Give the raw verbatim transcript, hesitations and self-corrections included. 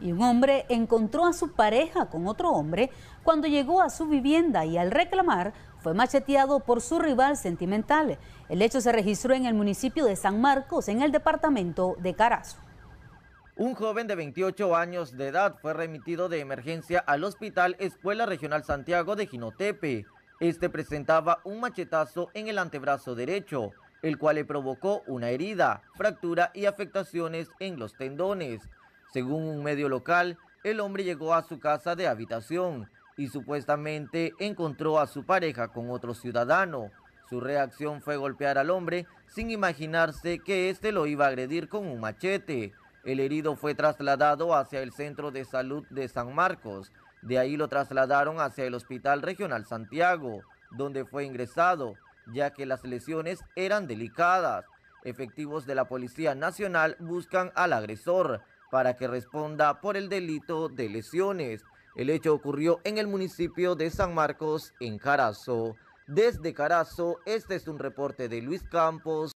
Y un hombre encontró a su pareja con otro hombre cuando llegó a su vivienda y al reclamar fue macheteado por su rival sentimental. El hecho se registró en el municipio de San Marcos, en el departamento de Carazo. Un joven de veintiocho años de edad fue remitido de emergencia al Hospital Escuela Regional Santiago de Jinotepe. Este presentaba un machetazo en el antebrazo derecho, el cual le provocó una herida, fractura y afectaciones en los tendones. Según un medio local, el hombre llegó a su casa de habitación y supuestamente encontró a su pareja con otro ciudadano. Su reacción fue golpear al hombre sin imaginarse que éste lo iba a agredir con un machete. El herido fue trasladado hacia el Centro de Salud de San Marcos. De ahí lo trasladaron hacia el Hospital Regional Santiago, donde fue ingresado, ya que las lesiones eran delicadas. Efectivos de la Policía Nacional buscan al agresor para que responda por el delito de lesiones. El hecho ocurrió en el municipio de San Marcos, en Carazo. Desde Carazo, este es un reporte de Luis Campos.